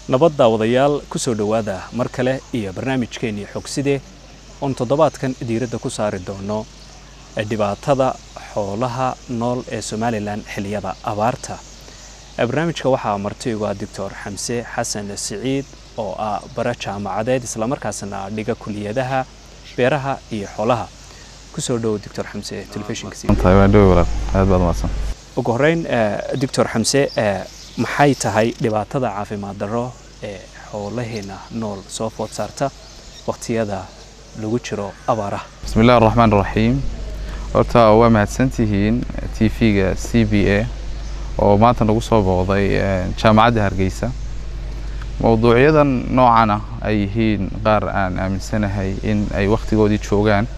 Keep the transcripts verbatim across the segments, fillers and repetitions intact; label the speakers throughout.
Speaker 1: nabadda wadayaal ku soo dhawaada mar kale iyo barnaamijkeennii xogside on toddobaadkan diiradda ku saari doono dhibaatada xoolaha nool ee Somaliland xilliyada abaarta. barnaamijka waxaa marti uga Doctor Xamse Xasan Saciid oo ah bara jaamacadeed isla markaasna dhiga kuliyadaha beeraha iyo xoolaha. ku soo dhaw Doctor Xamse telefishinka.
Speaker 2: Taywan dowlad aad baad maasan.
Speaker 1: ugu horeyn Doctor Xamse maxay tahay dhibaatada caafimaad darro ee xoolaheena nool soo food saarta waqtiyada lagu jiro abaaraha?
Speaker 2: Bismillahir Rahmanir Rahiim. horta waa mahadsantihiin T V-ga C B A oo maanta nagu soo booqday jaamacadda Hargeysa. mawduucyadan noocan ah ay yihiin qaar aan aaminsanahay in ay waqtigoodii joogaan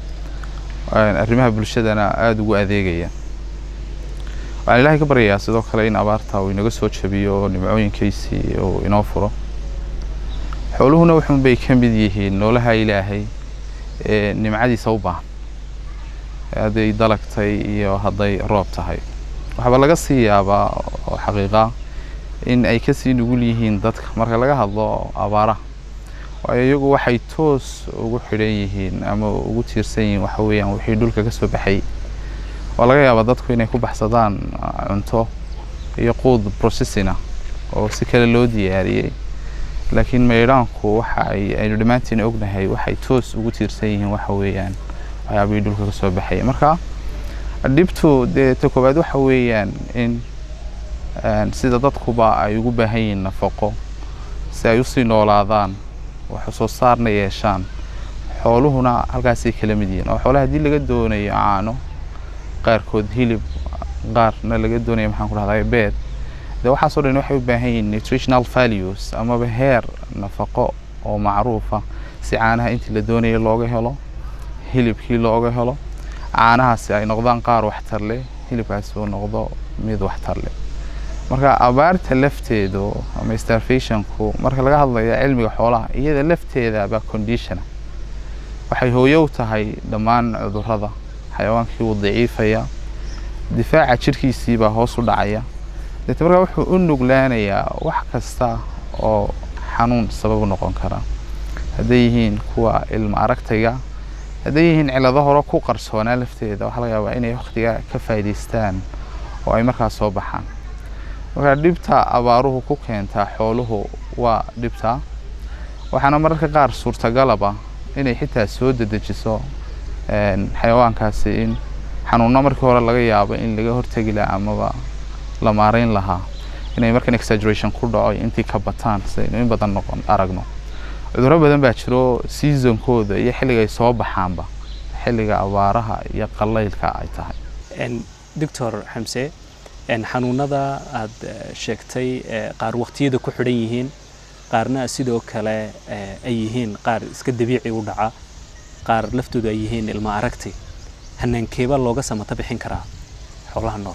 Speaker 2: arrimaha bulshadana aad ugu adeegaya. waxaan ilaahay ka baryayaa sidoo kale in abaarta uu inaga soo jabiyo nimcooyinkiisii oo inoo furo. xooluhuna wuxuun bay ka mid yihiin noolaha ilaahay ee nimcadiisa u baahan hadday dalagtay iyo hadday roob tahay. waxba laga sii yaabaa oo xaqiiqa in ay ka sii nugul yihiin dadka marka laga hadlo abaaraha. waayo iyagu waxay toos ugu xidhan yihiin ama ugu tiirsan yihiin waxa weeyaan wixii dhulka ka soo baxay. waa laga yaabaa dadku inay ku baxsadaan cunto iyo quud processing ah oo si kale loo diyaariyay, laakiin meydhaanku waxa ay aynu dhammaantiin ognahay waxay toos ugu tiirsan yihiin waxa weeyaan waxyaabihii dhulka ka soo baxay. marka dhibtu dee ta koowaad waxa weeyaan in sida dadkuba ay ugu baahan yihiin nafaqo si ay usii noolaadaan wax soo saarna yeeshaan. xooluhuna halkaasay kala mid yihiin oo xoolaha haddii laga doonayo caano, qaarkood hilib, qaarna laga doonayo maxaan ku dhahdaa beed, dee waxaasoo dhan waxay u baahan yihiin nutritional values amaba heer nafaqo oo macruuf ah si caanaha intii la doonayo looga helo, hilibkii looga helo, caanahaasi ay noqdaan qaar waxtar leh, hilibkaasi uu noqdo mid waxtar leh. marka abaarta lafteedu ama starvationku marka laga hadlayo cilmiga xoolaha iyada lafteeda ba condition waxay hooyo u tahay dhammaan cudurrada. xayawaankii uu daciifaya, difaaca jirkiisii baa hoos u dhacaya, dadka markaa wuxuu u nuglaanayaa wax kasta oo xanuun sabab u noqon kara, hadday yihiin kuwa ilma aragtayga, hadday yihiin cilado hore ku qarsoonaa lafteeda waxaa laga yaabaa inay waqtiga ka faa'iidaystaan oo ay markaa soo baxaan. marka dhibta abaaruhu ku keentaa xooluhu waa dhibta, waxaana mararka qaar suurtagalaba inay xitaa soo dedejiso xayawaankaasi in xanuunno markii hore laga yaabo in laga hortagi lahaa amaba la maarayn lahaa inay markan exaggeration ku dhaco intii ka bataan sidaynu in badan noqon aragno. cudurro badan baa jiro seasonkooda iyo xilliga ay soo baxaanba xilliga abaaraha iyo qalaylka ay tahay.
Speaker 1: Doctor Xamse, xanuunada aad sheegtay qaar waqtiyada ku xidhan yihiin, qaarna sidoo kale ay yihiin qaar iska dabiici u dhaca, qaar laftoodu ay yihiin ilma aragtay. hanankeeba looga samata bixin karaa xoolaha nool?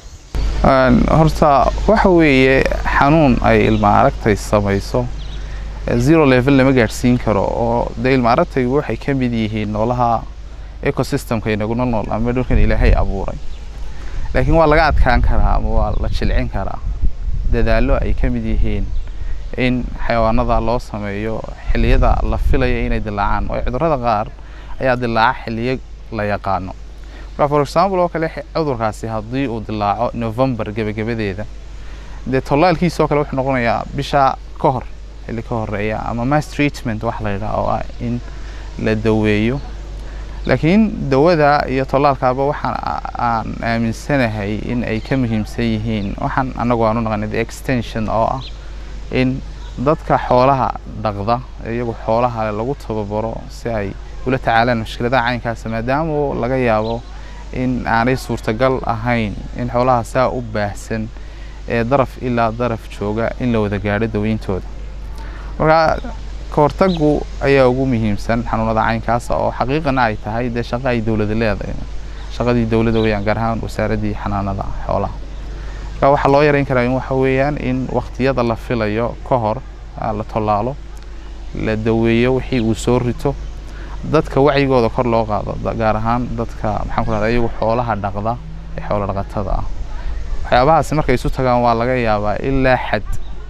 Speaker 2: horta waxa weeye xanuun ay ilma aragtay samayso zero level lama gaarsiin karo oo de ilma aragtaygu waxay ka mid yihiin noolaha ecosystemka inagu nool ama dhulkan ilaahay abuuray. laakiin waa laga adkaan karaa ama waa la jilcin karaa dadaallo ay ka mid yihiin in xayawaanada loo sameeyo xilliyada la filayo inay dilaacaan. oo cudurrada qaar ayaa dilaaca xilliyo la yaqaano. for example oo kale cudurkaasi haddii uu dilaaco November gabagabadeeda, dee tallaalkiisa kale wuxuu noqonayaa bisha ka hor xilli ka horeeya ama mass treatment wax la yiraahdo oo ah in la daweeyo. laakiin dawada iyo tallaalkaaba waxaan aan aaminsanahay in ay ka muhiimsan yihiin waxaan anagu aanu naqaanay extension oo ah in dadka xoolaha dhaqda iyagu xoolaha lagu tababaro si ay ula tacaalaan mushkiladaha caynkaas, maadaama laga yaabo in aanay suurtagal ahayn in xoolaha saa u baahsan ee daraf ilaa daraf jooga in la wada gaadho daweyntooda. marka ka hortaggu ayaa ugu muhiimsan xanuunada caynkaas oo xaqiiqana ay tahay de shaqo ay dawladda leedahay, shaqadii dawladda weeyaan gaar ahaan wasaaradii xanaanada xoolaha. marka waxa loo yareyn karaa in waxa weeyaan in waqtiyada la filayo ka hor la tallaalo, la daweeyo wixii uu soo rito, dadka wacigooda kor loo qaado gaar ahaan dadka maxaan ku raadayay iyagu xoolaha dhaqda ee xoolo dhaqatada ah. waxyaabahaas markay isu tagaan waa laga yaabaa ilaa xad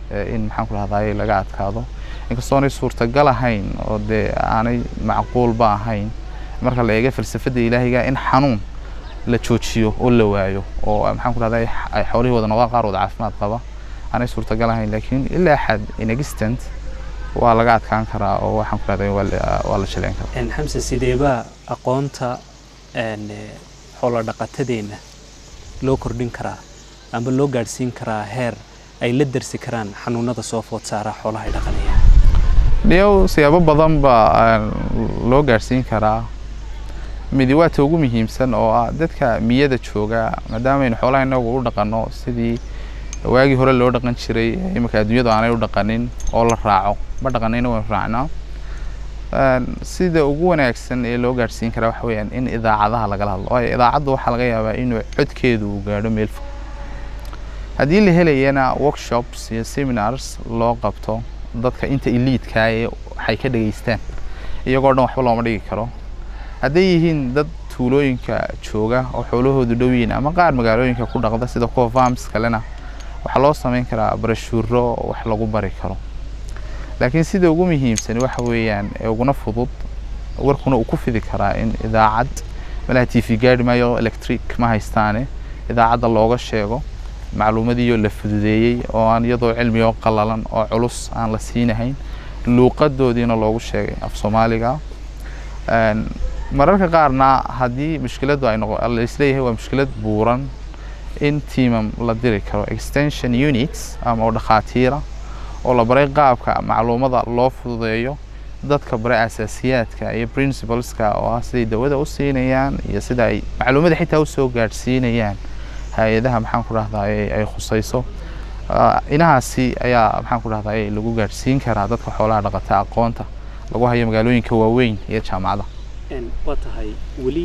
Speaker 2: in maxaan ku rahdaay laga adkaado inkastoo ay suurtagal ahayn oo de aanay macquul ba ahayn marka la eego falsafada Ilaahiga in xanuun la joojiyo oo la waayo oo maxaan ku rahdaay ay xoolihooda noqon qaar wada caafimaad qaba aanay suurtagal ahayn laakiin ilaa xad inexistent waa laga adkaan karaa oo waxaan ku rahdaay waa la shileen karaa
Speaker 1: in Xamse sideeba aqoonta een xoolo dhaqatadeena loo kordhin karaa ama loo gaarsiin karaa heer ay la darsi karaan xanuunada soo food saara xoolaha dhaqanaya
Speaker 2: niyow siyaabo badan ba loo gaarsiin karaa midiwaadka ugu muhiimsan oo ah dadka miyada jooga maadaama ay xoolaha inagu u dhaqano sidii waagi hore loo dhaqan jiray imika adduunyada aanay u dhaqanin oo la raaco ma dhaqanayna waan raacnaa sida ugu wanaagsan ee loo gaarsiin karaa waxa weeyaan in idaacadaha laga hadlo oo idaacadu waxa laga yaabaa inuu codkeedu uu gaadho meel fog haddii la helayana workshops iyo seminars loo qabto dadka inta elite-ka ah waxay ka dhageystaan iyagoo dhan waxba looma dhigi karo hadday yihiin dad tuulooyinka jooga oo xoolahoodu dhow yihiin ama qaar magaalooyinka ku dhaqda sida kuwa farms kalena waxa loo sameyn karaa brashuuro wax lagu bari karo laakiin sida ugu muhiimsan waxa weeyaan ee uguna fudud warkuna uu ku fidi karaa in idaacad malaha T V gaadhi maayo electric ma haystaane idaacadda looga sheego macluumaadyo la fududeeyay oo aan iyadoo cilmi oo qalalan oo culus aan la siinahayn luuqadoodiina loogu sheegay af Soomaaliga een mararka qaarna haddii mushkiladu ay noqoto la isleeyahay waa mushkilad buuran in teamam la diri karo extension units ama oo dhaqaatiira oo la baray qaabka macluumaadka loo fududeeyo dadka baray asaasiyaadka iyo principleska oo ah sidii dawada u siinayaan iyo sida ay macluumaadka xitaa u soo gaarsiinayaan hay'adaha maxaan ku rahdaay ay khusayso inahaasi ayaa maxaan ku rahdaay lagu gaarsiin karaa dadka xoolaha dhaqata aqoonta lagu hayo magaalooyinka waaweyn iyo jaamacada
Speaker 1: in watahay wali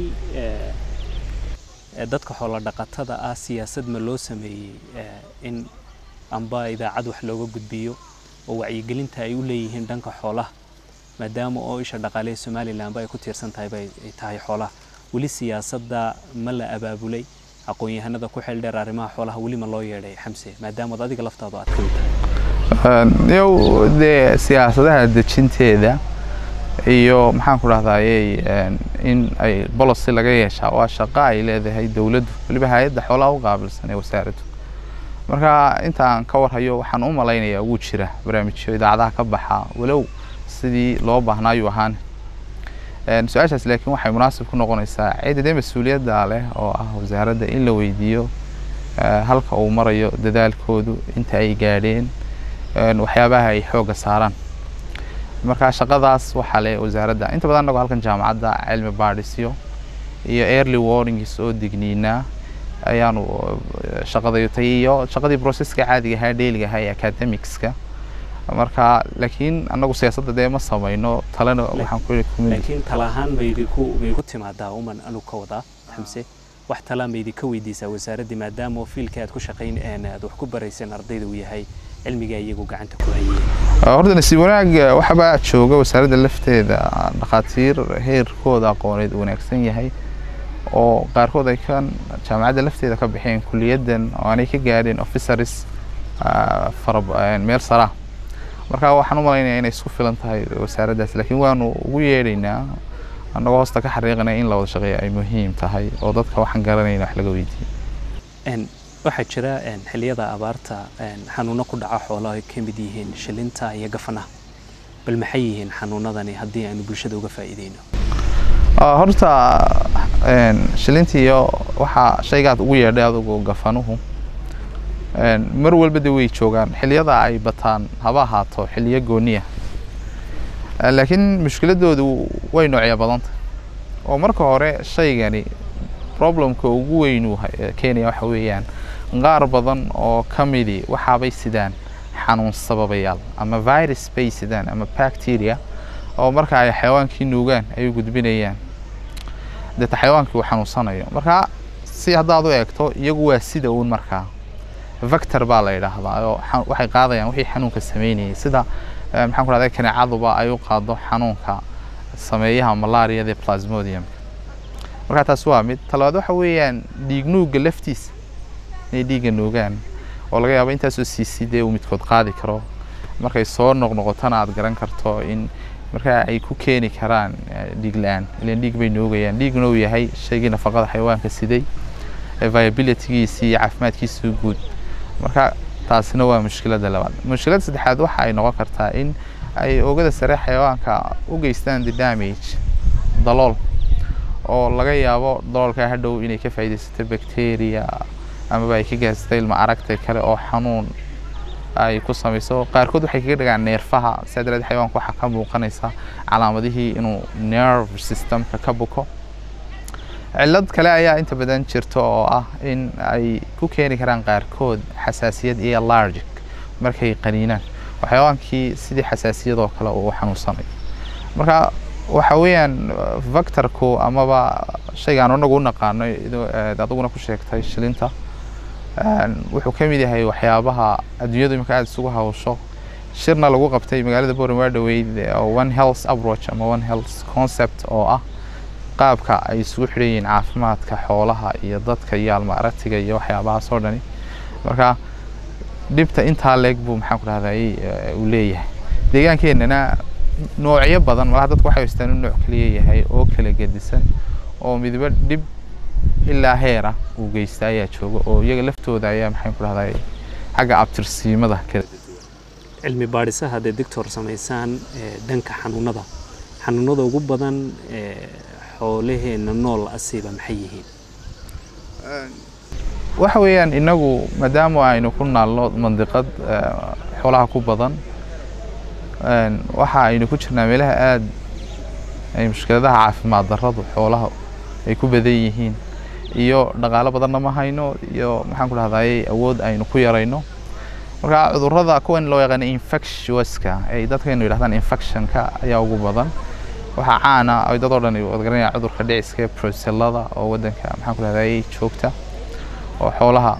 Speaker 1: ee dadka xoolo dhaqatada ah siyaasad ma loo sameeyay in amba idaacad wax looga gudbiyo oo wacyigelinta ay u leeyihiin dhanka xoolaha maadaama oo isha dhaqaale Soomaaliland ay ku tiirsan tahay bay tahay xoolaha wali siyaasadda ma la abaabulay aqoon-yahanada ku xeel dheer arrimaha xoolaha wali ma loo yeedhay Xamse maadaama adiga laftaadu aad ka mid
Speaker 2: tahay niyow de siyaasadaha dejinteeda iyo maxaan ku rahdaayay in ay policy laga yeeshaa waa shaqo ay leedahay dawladdu waliba hay'adda xoolaha u qaabilsan ee wasaaraddu marka inta aan ka warhayo waxaan u maleynayaa ugu jira barnaamijyo idaacadaha ka baxa walow sidii loo baahnaayo ahaan een su'aashaas laakiin waxay munaasib ku noqonaysaa ciidada mas'uuliyadda leh oo ah wasaaradda in la weydiiyo halka uu marayo dadaalkoodu inta ay gaadheen een waxyaabaha ay xooga saaraan marka shaqadaas waxa leh wasaaradda inta badan anagu halkan jaamacadda cilmi baadhisyo iyo early warnings oo digniina ayaanu shaqadaytay iyo shaqadii processka caadiga ah daily ah academicska marka laakiin anagu siyaasadda deema sameeyno talana waxaan ku leeyahay
Speaker 1: laakiin talahan baydi ku bay ku timaadaa uman anu ka wada Xamse wax talaan baydi ka weydiisaa wasaaradda maadaama fiilka aad ku shaqeyn aad wax ku baraysan ardayda uu yahay cilmiga iyagu gacanta ku hayay
Speaker 2: horta nasiib wanaag waxa baa jooga wasaaradda lafteeda dhaqaatiir heerkooda aqooneed wanaagsan yahay oo qaarkood ay kan jaamacadda lafteeda ka bixeen kuliyadan oo aanay ka gaareen officers farab meel sara marka waxaan u maleynayaa inay isku filan tahay wasaaraddaas laakiin waanu ugu yeedhaynaa anagoo hoosta ka xariiqnay in la wada shaqeeyo ay muhiim tahay oo dadka waxaan garanayna wax laga weydiiyo
Speaker 1: een waxa jira een xilliyada abaarta een xanuuno ku dhaca xoolaha ay kamid yihiin shilinta iyo gafanaha bal maxay yihiin xanuunadani haddii aanu bulshada uga faa'iideyno
Speaker 2: horta een shilinta iyo waxa shaygaad ugu yeedhay adigu gafanuhu een mar walba way joogaan xilliyada ay bataan haba haato xilliyo gooniya laakiin mushkiladoodu way noocyo badan oo marka hore shaygani problemka ugu weyn uu keenaya waxa weeyaan qaar badan oo kamidi waxa bay sidaan xanuun sababayaal ama virus bay sidaan ama bacteria oo marka ay xayawaankii nuugaan ay u gudbinayaan dadka xayawaankii uu xanuunsanayo marka si hadaad u eegto iyagu waa sida uun marka vector baa la yiraahdaa oo waxay qaadayaan wixii xanuunka sameynayay sida maxaan ku raadayay kaneecaduba ay u qaado xanuunka sameeyaha malaariyada plasmodium marka taas waa mid talabaad waxa weeyaan dhiig nuuga laftiisa inay dhiiga nuugaan oo laga yaabo intaasoo cc uu midkood qaadi karo markay soo noqnoqotana aad garan karto in marka ay ku keeni karaan dhiig la'aan ileen dhiig bay noogayaan dhiigna uu yahay shayga nafaqada xayawaanka siday viability-giisa iyo caafimaadkiisa guud marka taasina waa mushkiladda labaad mushkiladda saddexaad waxa ay noqon kartaa in ay oogada sare xayawaanka u geystaan the damage dalool oo laga yaabo daloolka hadhow inay ka faa'iideysato bacteria ama ay ka gaastay ilma aragtay kale oo xanuun ay ku samayso qaarkood waxay kaga dhigaan neerfaha sidoo xayawaanku waxa ka muuqanaysa calaamadihii inuu nerve system-ka ka buko cilad kale ayaa inta badan jirto oo ah in ay ku keeni karaan qaarkood xasaasiyad iyo allergic markay qaniinaan xayawaankii sidii xasaasiyad oo kale uu xanuunsanayo marka waxa weeyaan vector-ku amaba shaygaan anagu u naqaano adaguna ku sheegtay shilinta wuxuu ka mid yahay waxyaabaha adduunyadu imika aad isugu hawsho shirna lagu qabtay magaalada Boorama waa dhaweyd one health approach ama one health concept oo ah qaabka ay isugu xidhayeen caafimaadka xoolaha iyo dadka iyo alma aragtiga iyo waxyaabaha soo dhani marka dibta inta leeg buu maxaan ku raadayay uu leeyahay deegaankeenana noocyo badan malaha dadku waxay istaan nooc kaliya yahay oo kala gedisan oo midba dib ilaa heera uu geystay ayaa jooga oo iyaga laftooda ayaa maxaan ku raadayay xagga abtirsiimada kala
Speaker 1: cilmi baadhisaha de doctor sameeysan danka xanuunada xanuunada ugu badan ee xoolaheena nool asiiba maxay yihiin
Speaker 2: waxa weeyaan inagu maadaama aynu ku naalno mandiqad xoolaha ku badan waxa aynu ku jirnaa meelaha aad ay mushkiladaha caafimaad darradu xoolaha ay ku badan yihiin iyo dhaqaale badan ma hayno iyo maxaan ku raadayay awood aynu ku yarayno marka cudurrada kuwan loo yaqaan infectious-ka ay dadkeenu yiraahdaan infection-ka ayaa ugu badan waxa caana ay dad oo dhan u garanayaan cudurka dhiciska brucellada oo wadanka maxaan ku raadayay joogta oo xoolaha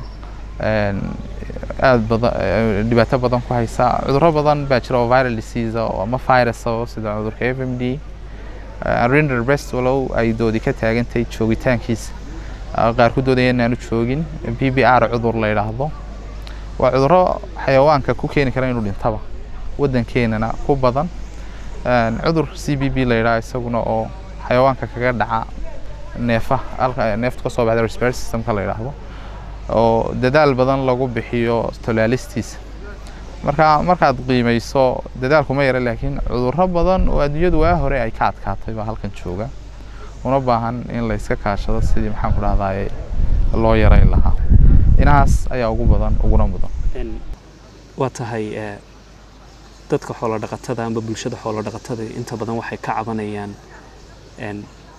Speaker 2: aad badan dhibaato badan ku haysa cudurro badan baa jira oo viral disease oo ama virus oo sida cudurka F M D render breast wallow ay doodi ka taagantay joogitaankiisa qaar ku doodayeen aanu joogin P B R cudur la yiraahdo waa cudurro xayawaanka ku keeni kara inuu dhintaba wadankeenana ku badan cudur C B B la yiraahdo isaguna oo xayawaanka kaga dhaca neefa alka neefta ka soo baxda respiratory system-ka la yiraahdo oo dadaal badan lagu bixiyo tolaalistiisa marka markaad qiimayso dadaalku ma yara laakiin cudurro badan oo adduunyadu waa hore ay ka adkaatay baa halkan jooga una baahan in la iska kaashado sidii maxaan ku raadayay loo yareyn lahaa inaas ayaa ugu badan uguna mudan
Speaker 1: waa tahay dadka xoolo dhaqatada ama bulshada xoolo dhaqatada inta badan waxay ka cabanayaan in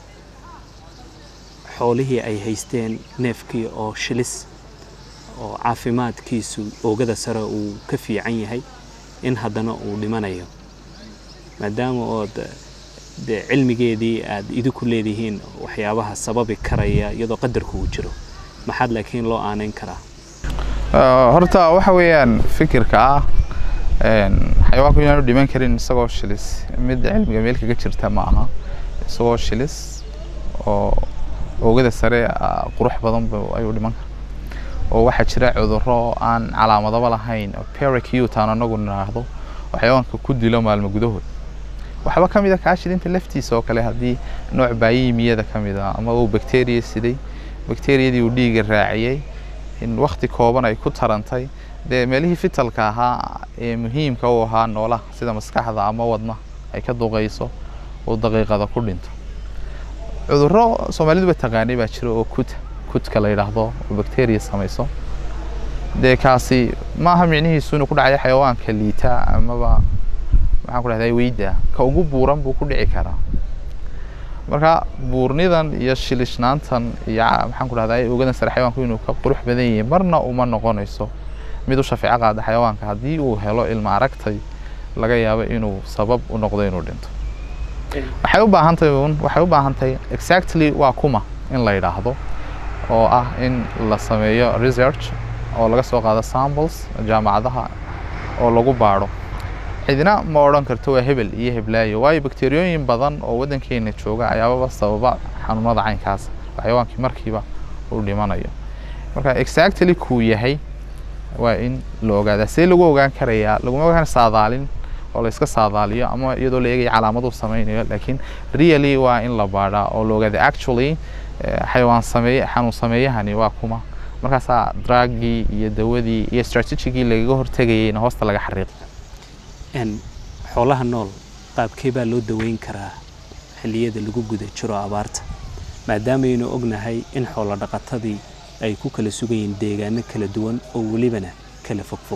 Speaker 1: xoolihii ay haysteen neefkii oo shilis oo caafimaadkiisu oogada sare uu ka fiican yahay in haddana uu dhimanayo maadaama oo de cilmigeedii aad idinku leedihiin waxyaabaha sababi karaya iyadoo qadarku uu jiro maxad laakiin loo aaneyn karaa
Speaker 2: horta waxa weeyaan fikirka ah een xayawaanku inaanu dhiman karin isagoo shilis mid cilmiga meel kaga jirta ma aha isagoo shilis oo oogada sare qurux badan ay u dhiman oo waxa jira cudurro aan calaamadaba lahayn peracute aan anagu niraahdo xayawaanka ku dilo maalmo gudahood waxba kamid ah kaashilinta laftiisa oo kale hadii nooc baayimiyada kamid ah ama uu bacteria siday bacteriadii uu dhiiga raaciyay in waqti kooban ay ku tarantay de meelihii fitalka ahaa ee muhiimka u ahaa noolaha sida maskaxda ama wadna ay ka duqeyso oo daqiiqada ku dhinto cudurro Soomaalidu ba taqaanay baa jira oo kut kutka la yiraahdo oo bacteria samayso de kaasi ma aha micnihiisu inuu ku dhacay xayawaanka liita ama ba waxaan ku raadayay weyda ka ugu buuran buu ku dhici karaa marka buurnidan iyo shilishnaantan iyo maxaan ku raadayay ogadan sare xayawaanku inuu ka qurux badan yahay marna uma noqonayso mid u shafeeca qaada xayawaanka hadii uu helo ilma aragtay laga yaabo inuu sabab u noqdo inuu dhinto waxay u baahan tahay waxay u baahan tahay exactly waa kuma in la yiraahdo oo ah in la sameeyo research oo laga soo qaado samples jaamacadaha oo lagu baaro cidina ma oran karto waa hebel iyo heblaayo waayo bakteeriyooyin badan oo wadankeena jooga ayaaba sababa xanuunada caynkaas xayawaankii markiiba uu dhimanayo marka exactly ku yahay waa in la ogaadaa see lagu ogaan karayaa laguma ogaan saadaalin oo la iska saadaaliyo ama iyadoo la eegay calaamado samaynayo laakiin really waa in la baadhaa oo la ogaada actually xayawaan sameeye xanuun sameeyahani waa kuma markaasaa drugii iyo dawadii iyo strategigii lagaga hortagayayna hoosta laga xariiqay
Speaker 1: xoolaha nool qaabkee baa loo daweyn karaa xilliyada lagu guda jiro abaarta maadaama aynu ognahay in xoolo dhaqatadii ay ku kala sugayeen deegaano kala duwan oo welibana kala fogfog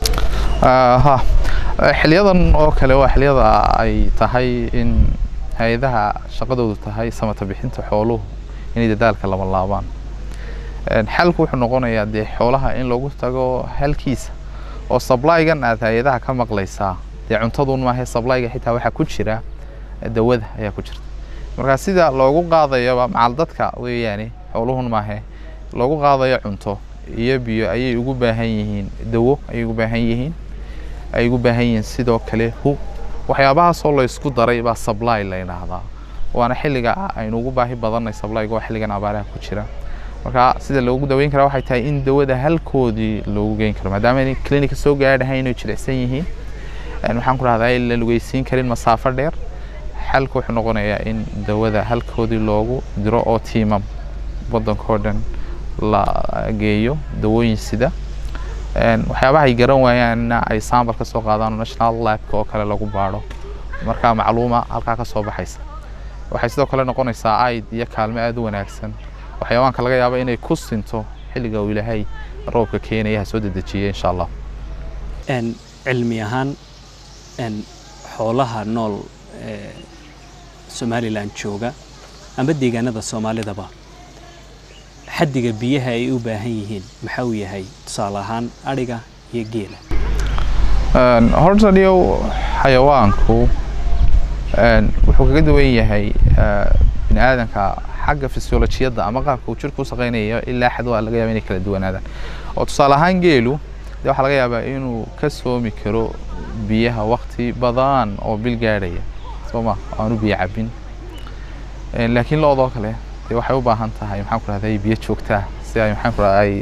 Speaker 2: ha xiliyadan oo kale waa xiliyada ay tahay in hay'adaha shaqadoodu tahay samata bixinta xooluhu inay dadaalka laba laabaan xalku wuxuu noqonayaa dee xoolaha in lagu tago halkiisa oo supply-gan aad hay'adaha ka maqlaysaa dee cuntaduun maahe supply-ga xitaa waxa ku jira dawada ayaa ku jirta marka sida loogu qaadayo macal dadka weeyaani xooluhun maahe loogu qaadayo cunto iyo biyo ayay ugu baahan yihiin dawo ayay ugu baahan yihiin ay ugu baahan yihiin sidoo kale hu waxyaabahaas oo la isku daray baa supply la yiraahdaa waana xilliga aynu ugu baahi badanay supply-ga waa xilligan abaaraha ku jira marka sida loogu daweyn karo waxay tahay in dawada halkoodii loogu geyn karo maadaama ay clinic soo gaadhayn inay jilicsan yihiin waxaan ku raahdaa in la lugeysiin karin masaafo dheer xalku wuxuu noqonayaa in dawada halkoodii loogu diro oo tiimam waddanka oo dhan la geeyo dawooyin sida waxyaabaha ay garan waayaan ay sample ka soo qaadaan national lab oo kale lagu baaro marka macluuma halka ka soo baxaysa waxay sidoo kale noqonaysaa aid iyo kaalmo aad u wanaagsan waxyaabaanka laga yaabo inay ku sinto xilliga uu Ilaahay roobka keenaya soo dedejiyay insha Allah
Speaker 1: en cilmi ahaan en xoolaha nool ee Somaliland jooga ama deegaanada Soomaalidaba xaddiga biyaha ay u baahan yihiin maxaa uu yahay tusaale ahaan ariga iyo geela
Speaker 2: een horta dhiyo xayawaanku een wuxuu kaga duwan yahay bini aadanka xagga physiologiyada ama qaabka uu jirku u shaqeynayo ilaa xad waa laga yaabaa inay kala duwanaadaan oo tusaale ahaan geelu de waxa laga yaabaa inuu ka soomi karo biyaha waqti badan oo bil gaadhaya sooma aanu biyo cabin een laakiin lo'do kale waxay u baahan tahay maxaan ku raadayay biyo joogta si ay maxaan ku raadayay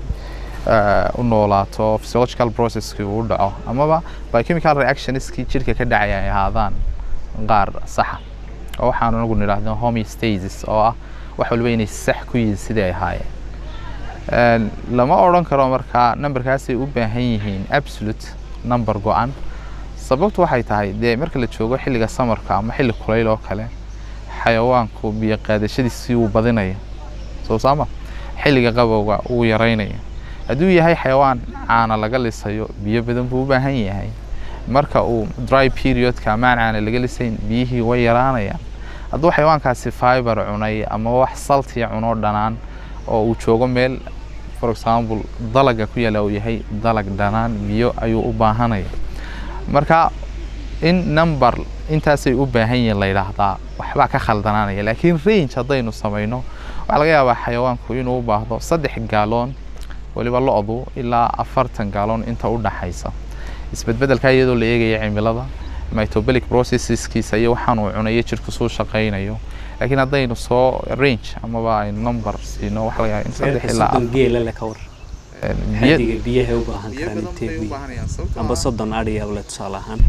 Speaker 2: u noolaato physiological process-ki uu dhaco amaba biochemical reactions-ki jirka ka dhacaya ay ahaadaan qaar sax ah oo waxaan ugu niraahdo homeostasis oo ah wax walba inay sax ku yihiin sidii ay ahaayeen een lama oran karo marka numberkaas ay u baahan yihiin absolute number go'an sababtu waxay tahay de marka la joogo xilliga samarka ama xilli kulayl oo kale xayawaanku biyo qaadashadiisii uu badinaya soo saama xilliga qabowga uu yareynaya haduu yahay xayawaan caana laga lisayo biyo badan buu u baahan yahay marka uu dry period ka maana laga lisayn biyihii way yaraanayaan haduu xayawaankaasi fiber cunay ama wax salty cuno dhanaan oo uu joogo meel for example dalaga ku yaala uu yahay dalag dhanaan biyo ayuu u baahanaya marka in number intaasay u baahan yihiin la yiraahdaa waxba ka khaldanaanaya laakiin range hadaynu sameeyno waxa laga yaabaa xayawaanku inuu u baahdo saddex gallon waliba lo'du ilaa afartan gallon inta u dhaxaysa isbedbedelka iyadoo la eegayo cimilada metabolic processes-kiisa iyo waxaan uu cunayo jirku soo shaqeynayo laakiin hadaynu soo range ama ba ay number siino waxa laga yaabaa in saddex ilaa
Speaker 1: geela la ka war xaddiga biyaha u baahan karaan intee amba soddon ariya wala tusaale ahaan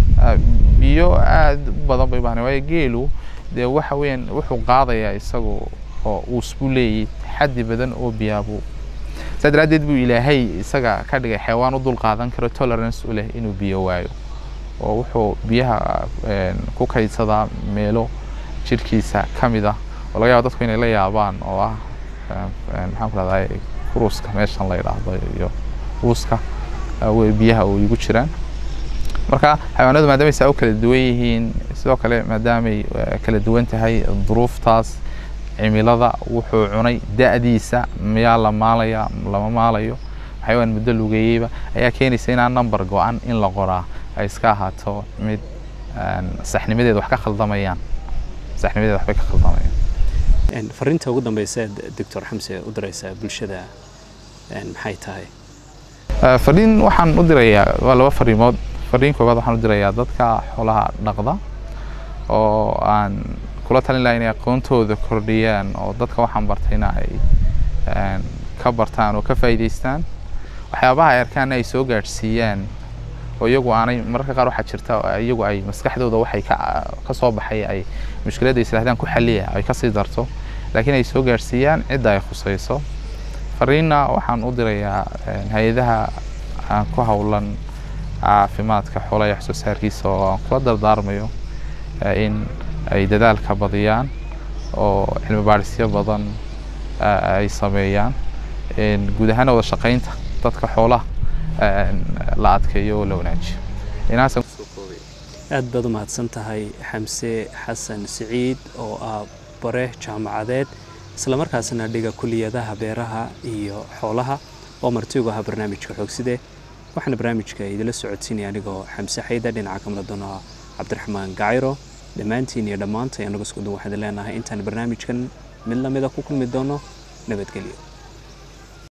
Speaker 2: biyo aad badan bay baahan way geelu de waxa weyn wuxuu qaadayaa isagu oo uu isku leeyahay xaddi badan oo biyaabo sadraadeed buu Ilaahay isaga ka dhigay xayawaan u dul qaadan karo tolerance u leh inuu biyo waayo oo wuxuu biyaha ku kaydsadaa meelo jirkiisa kamida oo laga yaabo dadku inay la yaabaan oo ah maxaan ku raadayay kuruska meeshan la yiraahdo iyo uuska way biyaha oo igu jiraan marka xayawaanadu maadaama ay kala duwan yihiin sidoo kale maadaama ay kala duwan tahay duruuftaas cimilada wuxuu cunay da'diisa miyaa la maalaya lama maalayo xayawaan muddo lugeeyayba ayaa keenaysa in number go'an in la qoraa ay iska ahaato mid saxnimadeed wax ka khaldamayaan saxnimadeed wax ka khaldamayaan
Speaker 1: en farinta ugu dambaysa Doctor Xamse u diraysa bulshada en maxay tahay
Speaker 2: farin waxaan u dirayaa waa laba farimood farin koobaad waxaan u dirayaa dadka xoolaha dhaqda oo aan kula talin lahayn inay aqoontooda kordhiyaan oo dadka waxaan bartayna ay ka bartaan oo ka faa'iideystaan waxyaabaha ay arkaan ay soo gaarsiiyaan oo iyagu aanay mararka qaar waxa jirta iyagu ay maskaxdooda waxay ka ka soo baxay ay mushkiladda islaahdaan ku xalliya ay ka sii darto laakiin ay soo gaarsiiyaan cidda ay khusayso fariina waxaan u dirayaa hay'adaha aan ku hawlan caafimaadka xoolaha wax soo saarkiisa oo aan kula dardaarmayo in ay dadaalka badiyaan oo cilmi baarisyo badan ay sameeyaan in guud ahaan wada shaqaynta dadka xoolaha la adkeeyo la wanaajiyo inaas
Speaker 1: aad baad u mahadsan tahay Xamse Xasan Saciid oo ah bare jaamacadeed isla markaasna dhiga kulliyadaha beeraha iyo xoolaha oo martiga ah barnaamijka xogside waxaan barnaamijka idila socodsiinay anigoo Xamse Xayda dhinaca kamida doona Cabdiraxmaan Gaciro dhamaantiin iyo dhamaanta anagu isku duwan waxaan leenahay intaan barnaamijkan mid lamida ku kulmi doono nabadgelyo